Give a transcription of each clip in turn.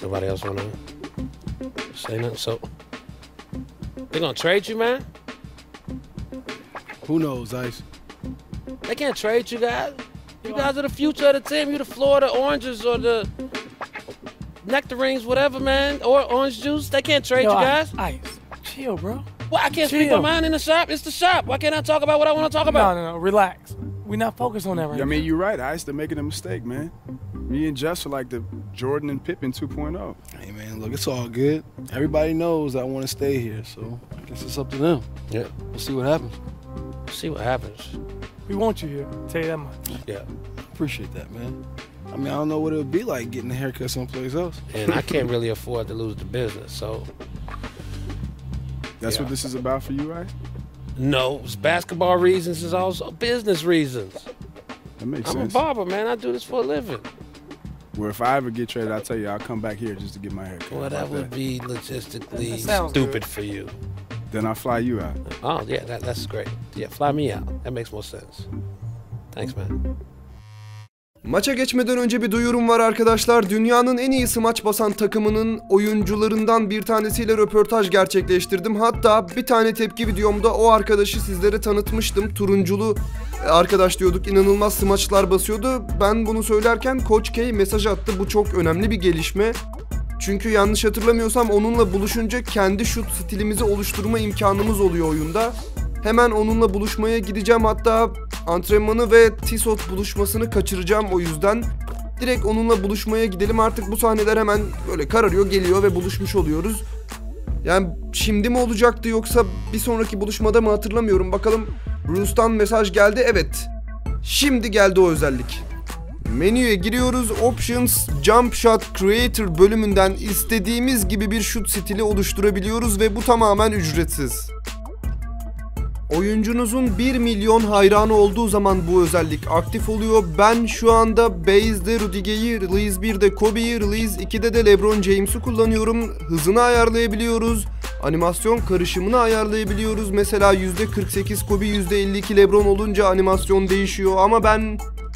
Nobody else wanna say nothing? So they gonna trade you, man? Who knows, Ice? They can't trade you guys. You guys are the future of the team. You're the Florida Oranges or the Nectarines, whatever, man, or orange juice. They can't trade you guys. Ice, chill, bro. Well, I can't speak my mind in the shop. It's the shop. Why can't I talk about what I want to talk about? No, relax. We're not focused on that right now. I mean, you're right, Ice. They're making a mistake, man. Me and Jess are like the Jordan and Pippen 2.0. Hey, man, look, it's all good. Everybody knows I want to stay here, so I guess it's up to them. Yeah. We'll see what happens. See what happens. We want you here. I'll tell you that much. Yeah. Appreciate that, man. I mean, I don't know what it would be like getting a haircut someplace else. And I can't really afford to lose the business, so. That's what this is about for you, right? No, it's basketball reasons. It's also business reasons. That makes I'm sense. a barber, man. I do this for a living. Well, if I ever get traded, I'll tell you, I'll come back here just to get my haircut. Well, that would be logistically sounds stupid good. for you. Then I'll fly you out. Oh, yeah, that's great. Yeah, fly me out. That makes more sense. Thanks, man. Maça geçmeden önce bir duyurum var arkadaşlar. Dünyanın en iyi smaç basan takımının oyuncularından bir tanesiyle röportaj gerçekleştirdim. Hatta bir tane tepki videomda o arkadaşı sizlere tanıtmıştım. Turunculu arkadaş diyorduk. İnanılmaz smaçlar basıyordu. Ben bunu söylerken Coach K mesaj attı. Bu çok önemli bir gelişme. Çünkü yanlış hatırlamıyorsam onunla buluşunca kendi şut stilimizi oluşturma imkanımız oluyor oyunda. Hemen onunla buluşmaya gideceğim, hatta antrenmanı ve Tissot buluşmasını kaçıracağım o yüzden. Direkt onunla buluşmaya gidelim, artık bu sahneler hemen böyle kararıyor, geliyor ve buluşmuş oluyoruz. Yani şimdi mi olacaktı yoksa bir sonraki buluşmada mı hatırlamıyorum, bakalım. Bruce'tan mesaj geldi, evet. Şimdi geldi o özellik. Menüye giriyoruz, Options, Jump Shot Creator bölümünden istediğimiz gibi bir şut stili oluşturabiliyoruz ve bu tamamen ücretsiz. Oyuncunuzun 1 milyon hayranı olduğu zaman bu özellik aktif oluyor. Ben şu anda Base'de Rudiger'i, Release 1'de Kobe'yi, Release 2'de de LeBron James'i kullanıyorum. Hızını ayarlayabiliyoruz. Animasyon karışımını ayarlayabiliyoruz. Mesela %48 Kobe, %52 LeBron olunca animasyon değişiyor. Ama ben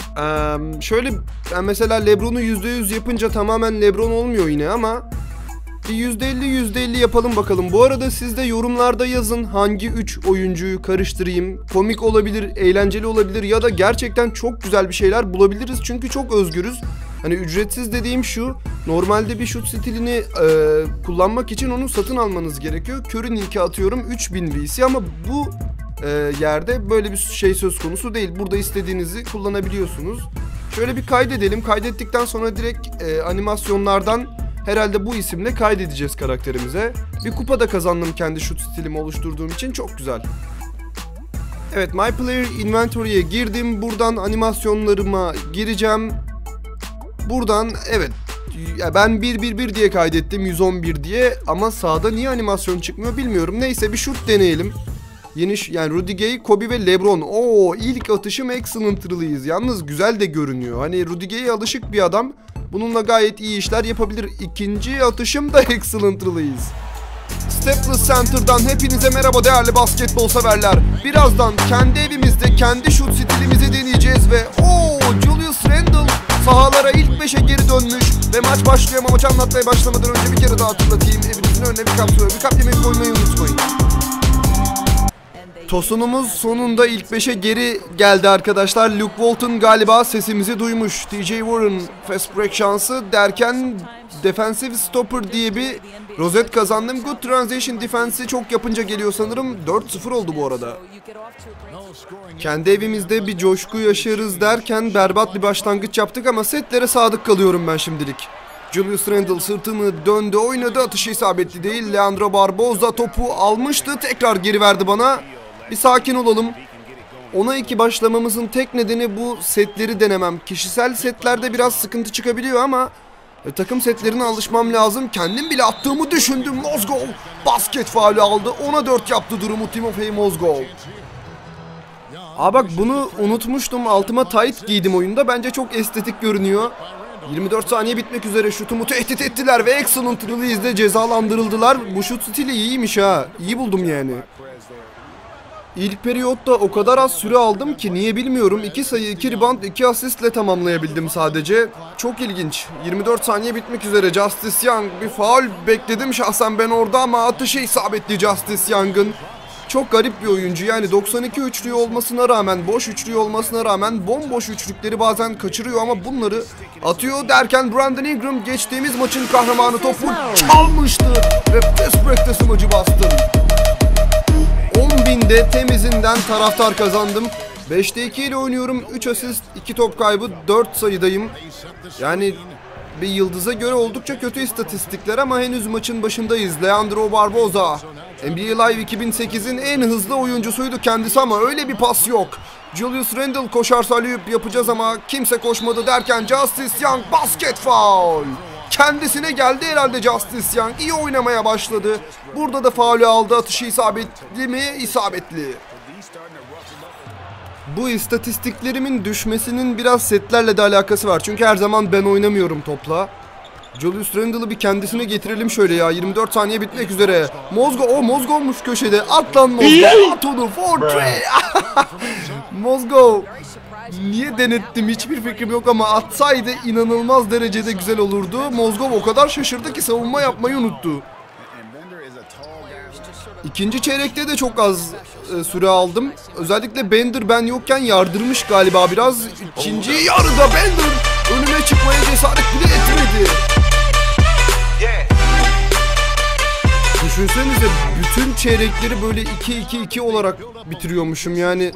mesela LeBron'u %100 yapınca tamamen LeBron olmuyor yine ama bir %50 yapalım bakalım. Bu arada siz de yorumlarda yazın hangi 3 oyuncuyu karıştırayım. Komik olabilir, eğlenceli olabilir ya da gerçekten çok güzel bir şeyler bulabiliriz. Çünkü çok özgürüz. Hani ücretsiz dediğim şu, normalde bir şut stilini kullanmak için onu satın almanız gerekiyor. Curry'nin linki atıyorum 3000 VC ama bu yerde böyle bir şey söz konusu değil. Burada istediğinizi kullanabiliyorsunuz. Şöyle bir kaydedelim. Kaydettikten sonra direkt animasyonlardan herhalde bu isimle kaydedeceğiz karakterimize. Bir kupa da kazandım kendi şut stilimi oluşturduğum için, çok güzel. Evet, My Player Inventory'ye girdim. Buradan animasyonlarıma gireceğim. Buradan evet, ben 1-1-1 diye kaydettim, 111 diye, ama sağda niye animasyon çıkmıyor bilmiyorum. Neyse, bir şut deneyelim. Yani Rudiger, Kobe ve LeBron. Oo, ilk atışım excellent release. Yalnız güzel de görünüyor. Hani Rudiger'e alışık bir adam bununla gayet iyi işler yapabilir. İkinci atışım da excellent release. Stepless Center'dan hepinize merhaba değerli basketbol severler. Birazdan kendi evimizde kendi şut stilimizi deneyeceğiz ve Julius Randle sahalara ilk 5'e geri dönmüş ve maç başlıyor, ama maçı anlatmaya başlamadan önce bir kere daha hatırlatayım. Evinizin önüne bir kap yemeği koymayı unutmayın. Tosunumuz sonunda ilk 5'e geri geldi arkadaşlar. Luke Walton galiba sesimizi duymuş. TJ Warren fast break şansı derken defensive stopper diye bir rozet kazandım. Good transition defense'i çok yapınca geliyor sanırım. 4-0 oldu bu arada. Kendi evimizde bir coşku yaşarız derken berbat bir başlangıç yaptık ama setlere sadık kalıyorum ben şimdilik. Julius Randle sırtını döndü, oynadı, atışı isabetli değil. Leandro Barboza topu almıştı, tekrar geri verdi bana. Bir sakin olalım. 10'a 2 başlamamızın tek nedeni bu setleri denemem. Kişisel setlerde biraz sıkıntı çıkabiliyor ama takım setlerine alışmam lazım. Kendim bile attığımı düşündüm. Mozgov basket faulü aldı. 10'a 4 yaptı durumu Timofey Mozgov. Bak, bunu unutmuştum. Altıma tight giydim oyunda. Bence çok estetik görünüyor. 24 saniye bitmek üzere, şutumu tehdit ettiler ve excellent release'de cezalandırıldılar. Bu şut stili iyiymiş ha. İyi buldum yani. İlk periyotta o kadar az süre aldım ki niye bilmiyorum. 2 sayı, 2 rebound, 2 asistle tamamlayabildim sadece. Çok ilginç. 24 saniye bitmek üzere. Justice Young, bir faul bekledim şahsen ben orada ama atışı isabetli Justice Young'ın. Çok garip bir oyuncu. Yani 92 üçlüğü olmasına rağmen, boş üçlüğü olmasına rağmen bomboş üçlükleri bazen kaçırıyor ama bunları atıyor derken Brandon Ingram geçtiğimiz maçın kahramanı topu çalmıştı ve Westbrook'ta smacı bastım. 10.000'de temizinden taraftar kazandım. 5'te 2 ile oynuyorum. 3 asist, 2 top kaybı, 4 sayıdayım. Yani bir yıldıza göre oldukça kötü istatistikler ama henüz maçın başındayız. Leandro Barboza, NBA Live 2008'in en hızlı oyuncusuydu kendisi ama öyle bir pas yok. Julius Randle koşarsa alley-oop yapacağız ama kimse koşmadı derken Justice Young basket foul. Kendisine geldi herhalde Justice Young. İyi oynamaya başladı. Burada da faulü aldı. Atışı isabetli mi? İsabetli. Bu istatistiklerimin düşmesinin biraz setlerle de alakası var. Çünkü her zaman ben oynamıyorum topla. Julius Randle'ı bir kendisine getirelim şöyle ya. 24 saniye bitmek üzere. Mozgov'muş köşede. At lan Mozgov. At onu. Mozgov. Niye denettim hiçbir fikrim yok ama atsaydı inanılmaz derecede güzel olurdu. Mozgov o kadar şaşırdı ki savunma yapmayı unuttu. İkinci çeyrekte de çok az süre aldım. Özellikle Bender ben yokken yardırmış galiba biraz. İkinci yarıda Bender önüme çıkmaya cesaret bile etmedi. Düşünsenize bütün çeyrekleri böyle 2-2-2 olarak bitiriyormuşum yani.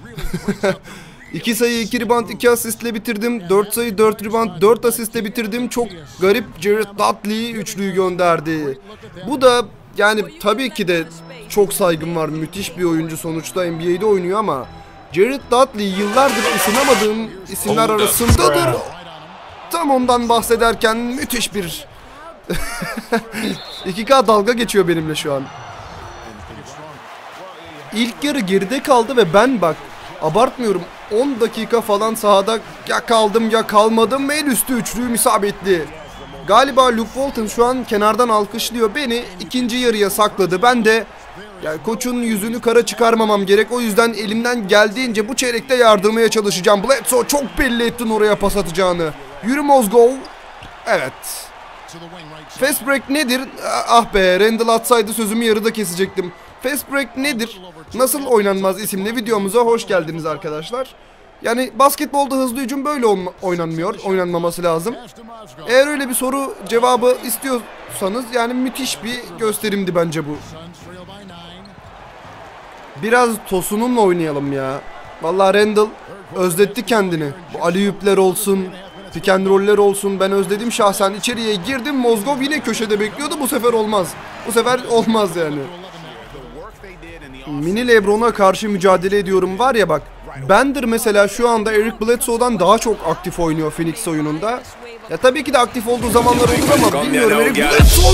2 sayı, 2 rebound, 2 asistle bitirdim. 4 sayı, 4 rebound, 4 asistle bitirdim. Çok garip Jared Dudley üçlüyü gönderdi. Bu da yani tabii ki de çok saygım var. Müthiş bir oyuncu sonuçta NBA'de oynuyor ama Jared Dudley yıllardır ısınamadığım isimler arasındadır. Tam ondan bahsederken müthiş bir 2K dalga geçiyor benimle şu an. İlk yarı geride kaldı ve ben bak abartmıyorum 10 dakika falan sahada ya kaldım ya kalmadım. El üstü üçlüğüm isabetli. Galiba Luke Walton şu an kenardan alkışlıyor. Beni ikinci yarıya sakladı. Ben de yani koçun yüzünü kara çıkarmamam gerek. O yüzden elimden geldiğince bu çeyrekte yardırmaya çalışacağım. Bledsoe çok belli ettin oraya pas atacağını. Yürü Mozgov. Evet. Fast break nedir? Ah be, Randle atsaydı sözümü yarıda kesecektim. Fast break nedir? Nasıl oynanmaz isimli videomuza hoş geldiniz arkadaşlar. Yani basketbolda hızlı hücum böyle oynanmıyor. Oynanmaması lazım. Eğer öyle bir soru cevabı istiyorsanız yani müthiş bir gösterimdi bence bu. Biraz Tosun'unla oynayalım ya. Vallahi Randle özletti kendini. Bu alley-oop'ler olsun, pick and roll'ler olsun. Ben özledim şahsen. İçeriye girdim. Mozgov yine köşede bekliyordu. Bu sefer olmaz. Bu sefer olmaz yani. Mini LeBron'a karşı mücadele ediyorum var ya bak. Bender mesela şu anda Eric Bledsoe'dan daha çok aktif oynuyor Phoenix oyununda. Ya tabii ki de aktif olduğu zamanlar oynuyor ama bilmiyorum Eric Bledsoe.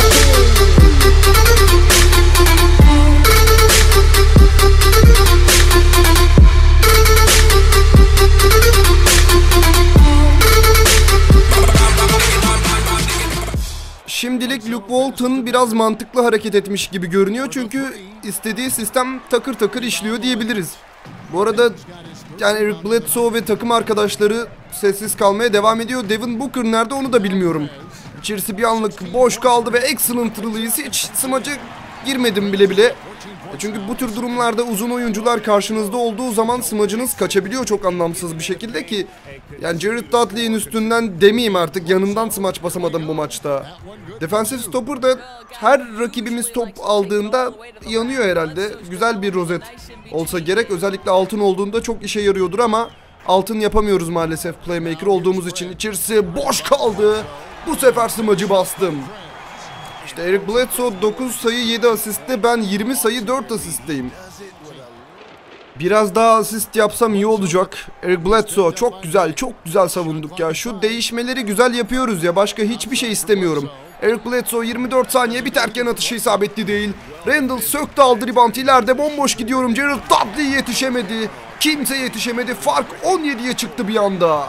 Şimdilik Luke Walton biraz mantıklı hareket etmiş gibi görünüyor çünkü istediği sistem takır takır işliyor diyebiliriz. Bu arada yani Eric Bledsoe ve takım arkadaşları sessiz kalmaya devam ediyor. Devin Booker nerede onu da bilmiyorum. İçerisi bir anlık boş kaldı ve excellent'lıyız. Hiç smaca girmedim bile. Çünkü bu tür durumlarda uzun oyuncular karşınızda olduğu zaman smacınız kaçabiliyor çok anlamsız bir şekilde ki yani Jared Dudley'in üstünden demeyeyim artık, yanından smaç basamadım bu maçta. Defensive stopper da her rakibimiz top aldığında yanıyor herhalde. Güzel bir rozet olsa gerek. Özellikle altın olduğunda çok işe yarıyordur ama altın yapamıyoruz maalesef playmaker olduğumuz için. İçerisi boş kaldı. Bu sefer smacı bastım. İşte Eric Bledsoe 9 sayı 7 asistte, ben 20 sayı 4 asistteyim. Biraz daha asist yapsam iyi olacak. Eric Bledsoe çok güzel savunduk ya. Şu değişmeleri güzel yapıyoruz ya. Başka hiçbir şey istemiyorum. Eric Bledsoe 24 saniye biterken atışı isabetli değil. Randle söktü aldı rebound, ileride bomboş gidiyorum. Jared Dudley yetişemedi. Kimse yetişemedi. Fark 17'ye çıktı bir anda.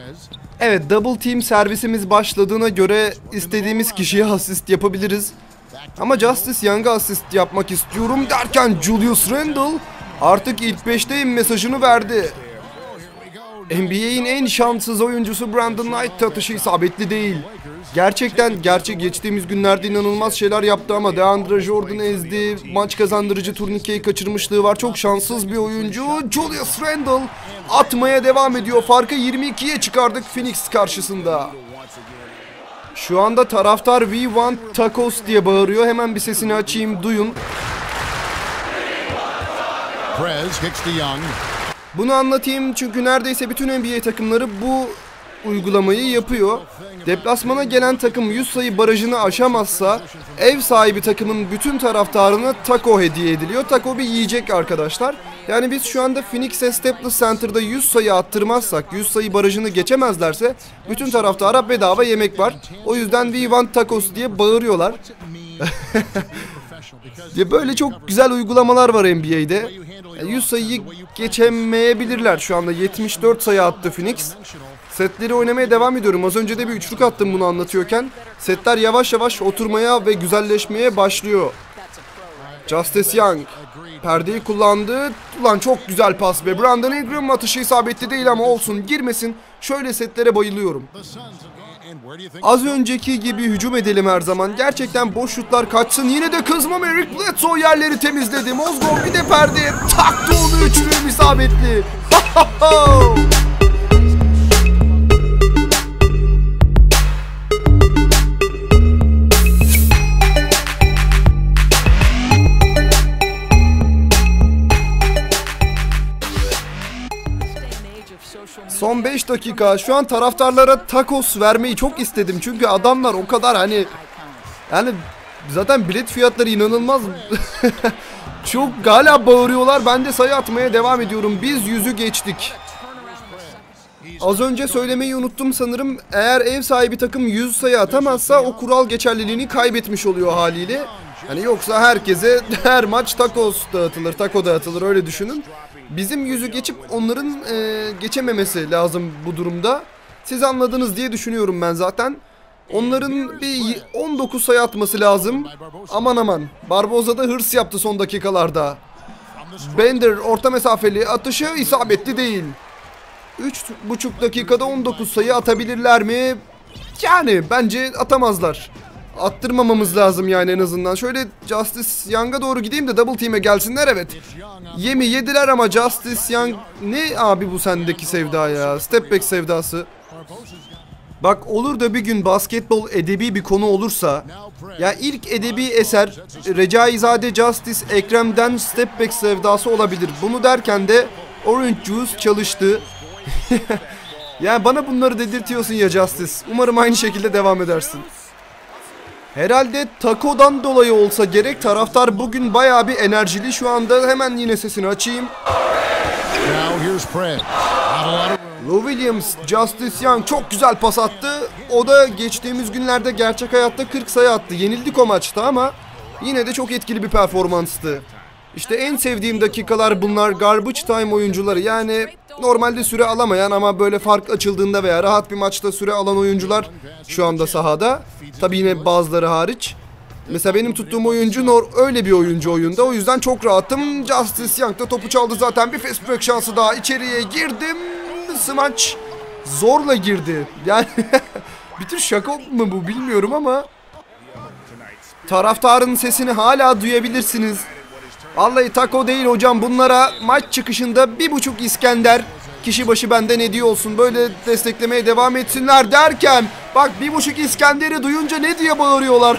Evet, double team servisimiz başladığına göre istediğimiz kişiye asist yapabiliriz. Ama Justice Young'a asist yapmak istiyorum derken Julius Randle artık ilk 5'teyim mesajını verdi. NBA'in en şanssız oyuncusu Brandon Knight atışı isabetli değil. Gerçekten geçtiğimiz günlerde inanılmaz şeyler yaptı ama DeAndre Jordan'ı ezdi. Maç kazandırıcı turnikeyi kaçırmışlığı var. Çok şanssız bir oyuncu. Julius Randle atmaya devam ediyor. Farkı 22'ye çıkardık Phoenix karşısında. Şu anda taraftar "We want tacos" diye bağırıyor. Hemen bir sesini açayım, duyun. Bunu anlatayım çünkü neredeyse bütün NBA takımları bu uygulamayı yapıyor. Deplasmana gelen takım 100 sayı barajını aşamazsa ev sahibi takımın bütün taraftarına taco hediye ediliyor. Taco bir yiyecek arkadaşlar. Yani biz şu anda Phoenix'e Staples Center'da 100 sayı attırmazsak, 100 sayı barajını geçemezlerse bütün taraftara bedava yemek var. O yüzden "We want tacos" diye bağırıyorlar. Ya böyle çok güzel uygulamalar var NBA'de. 100 sayıyı geçemeyebilirler şu anda. 74 sayı attı Phoenix. Setleri oynamaya devam ediyorum. Az önce de bir üçlük attım bunu anlatıyorken. Setler yavaş yavaş oturmaya ve güzelleşmeye başlıyor. Justice Young perdeyi kullandı. Ulan çok güzel pas be. Brandon Ingram atışı isabetli değil ama olsun, girmesin. Şöyle setlere bayılıyorum. Az önceki gibi hücum edelim her zaman. Gerçekten boş şutlar kaçsın. Yine de kızmam, Eric Bledsoe yerleri temizledi. Mozgov bir de perdeye taktı onu, üçlü isabetli. Son 5 dakika. Şu an taraftarlara tacos vermeyi çok istedim. Çünkü adamlar o kadar yani zaten bilet fiyatları inanılmaz. Çok hala bağırıyorlar. Ben de sayı atmaya devam ediyorum. Biz 100'ü geçtik. Az önce söylemeyi unuttum sanırım. Eğer ev sahibi takım 100 sayı atamazsa o kural geçerliliğini kaybetmiş oluyor haliyle. Hani yoksa herkese her maç tacos dağıtılır, taco dağıtılır, öyle düşünün. Bizim 100'ü geçip onların geçememesi lazım bu durumda. Siz anladınız diye düşünüyorum ben zaten. Onların bir 19 sayı atması lazım. Aman aman. Barboza da hırs yaptı son dakikalarda. Bender orta mesafeli atışı isabetli değil. 3,5 dakikada 19 sayı atabilirler mi? Yani bence atamazlar. Attırmamamız lazım yani en azından. Şöyle Justice Young'a doğru gideyim de double team'e gelsinler, evet. Yemi yediler ama Justice Young... Ne abi bu sendeki sevda ya? Step back sevdası. Bak, olur da bir gün basketbol edebi bir konu olursa... Ya ilk edebi eser Recaizade Justice Ekrem'den step back sevdası olabilir. Bunu derken de Orange Juice çalıştı. Yani bana bunları dedirtiyorsun ya Justice. Umarım aynı şekilde devam edersin. Herhalde taco'dan dolayı olsa gerek, taraftar bugün bayağı bir enerjili şu anda. Hemen yine sesini açayım. Lou Williams, Justice Young çok güzel pas attı. O da geçtiğimiz günlerde gerçek hayatta 40 sayı attı. Yenildik o maçta ama yine de çok etkili bir performanstı. İşte en sevdiğim dakikalar bunlar. Garbage time oyuncuları, yani normalde süre alamayan ama böyle fark açıldığında veya rahat bir maçta süre alan oyuncular şu anda sahada. Tabii yine bazıları hariç. Mesela benim tuttuğum oyuncu öyle bir oyuncu oyunda. O yüzden çok rahatım. Justice Young da topu çaldı zaten. Bir fast break şansı daha. İçeriye girdim. Smaç zorla girdi. Yani bir tür şaka mı bu bilmiyorum ama taraftarın sesini hala duyabilirsiniz. Vallahi taco değil hocam, bunlara maç çıkışında 1,5 İskender kişi başı benden hediye olsun, böyle desteklemeye devam etsinler derken bak 1,5 İskender'i duyunca ne diye bağırıyorlar.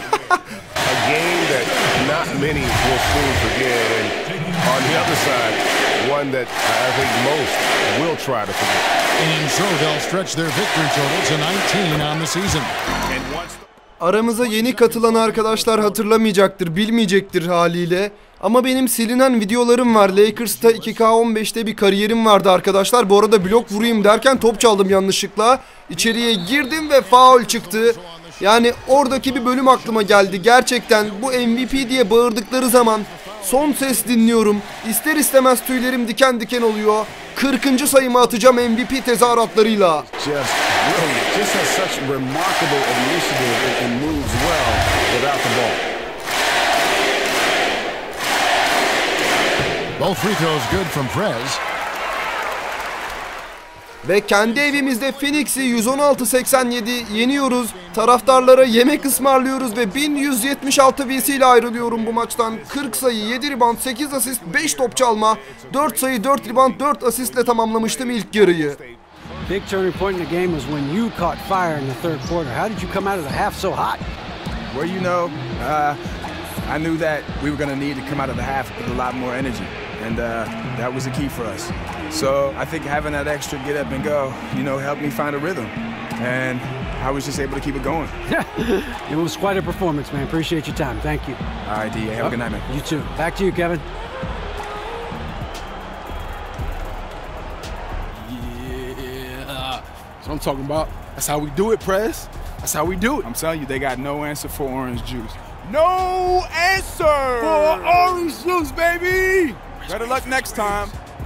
Aramıza yeni katılan arkadaşlar hatırlamayacaktır, bilmeyecektir haliyle. Ama benim silinen videolarım var. Lakers'ta 2K15'te bir kariyerim vardı arkadaşlar. Bu arada blok vurayım derken top çaldım yanlışlıkla. İçeriye girdim ve faul çıktı. Yani oradaki bir bölüm aklıma geldi. Gerçekten bu MVP diye bağırdıkları zaman son ses dinliyorum. İster istemez tüylerim diken diken oluyor. 40. sayımı atacağım MVP tezahüratlarıyla. Both free throws good from Prez. Ve kendi evimizde Phoenix'i 116-87 yeniyoruz. Taraftarlara yemek ısmarlıyoruz ve 1176 VC ile ayrılıyorum bu maçtan. 40 sayı, 7 rebound, 8 asist, 5 top çalma, 4 sayı, 4 rebound, 4 asistle tamamlamıştım ilk yarıyı. Big turning point in the game was when you caught fire in the third quarter. How did you come out of the half so hot? Well, you know, I knew that we were going to need to come out of the half with a lot more energy, and that was the key for us. So I think having that extra get up and go, you know, helped me find a rhythm, and I was just able to keep it going. It was quite a performance, man. Appreciate your time. Thank you. All right, D.A., have a good night, man. You too. Back to you, Kevin. That's what I'm talking about. That's how we do it, Prez. That's how we do it. I'm telling you, they got no answer for orange juice. No answer For orange juice, baby! Better luck next time.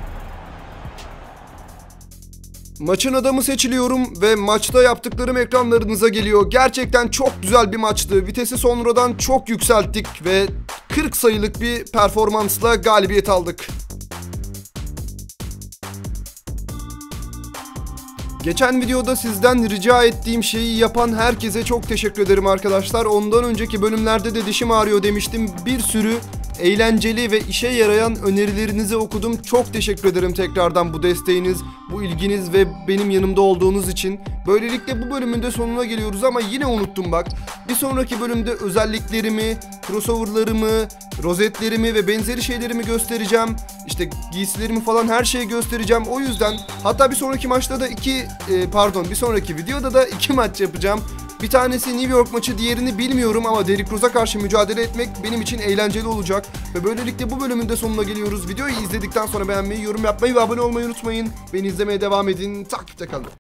Maçın adamı seçiliyorum ve maçta yaptıklarım ekranlarınıza geliyor. Gerçekten çok güzel bir maçtı. Vitesi sonradan çok yükselttik ve 40 sayılık bir performansla galibiyet aldık. Geçen videoda sizden rica ettiğim şeyi yapan herkese çok teşekkür ederim arkadaşlar. Ondan önceki bölümlerde de dişim ağrıyor demiştim. Bir sürü eğlenceli ve işe yarayan önerilerinizi okudum. Çok teşekkür ederim tekrardan bu desteğiniz, bu ilginiz ve benim yanımda olduğunuz için. Böylelikle bu bölümün de sonuna geliyoruz ama yine unuttum bak. Bir sonraki bölümde özelliklerimi, crossoverlarımı, rozetlerimi ve benzeri şeylerimi göstereceğim. İşte giysilerimi falan her şeyi göstereceğim. O yüzden hatta bir sonraki maçta da bir sonraki videoda da 2 maç yapacağım. Bir tanesi New York maçı, diğerini bilmiyorum ama Derrick Rose'a karşı mücadele etmek benim için eğlenceli olacak. Ve böylelikle bu bölümün de sonuna geliyoruz. Videoyu izledikten sonra beğenmeyi, yorum yapmayı ve abone olmayı unutmayın. Beni izlemeye devam edin. Takipte kalın.